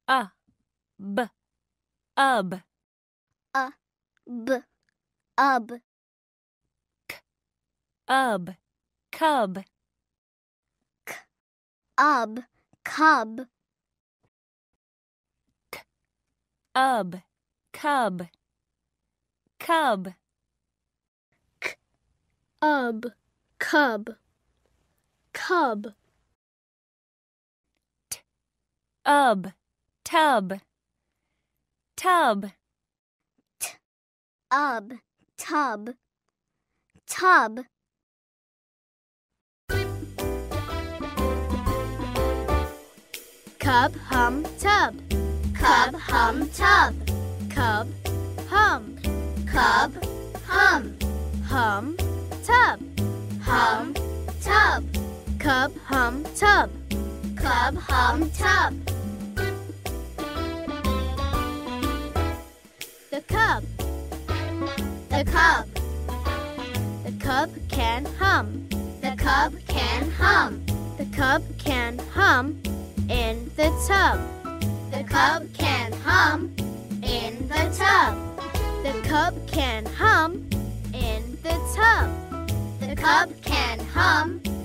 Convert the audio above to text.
A, b, ub. A, b, ub. Ub, cub. Ub, cub. Ub, cub. Cub. Ub, cub. Cub. Ub, tub. Tub. Ub, tub. Tub. Cub, hum, tub. Cub, hum, tub. Cub, hum. Cub, hum. Hum, tub. Hum, tub. Cub, hum, tub. Cub, hum, tub. The cub. The cub. The cub can hum. The cub can hum. The cub can hum in the tub. The cub can hum in the tub. The cub can hum in the tub. The cub can hum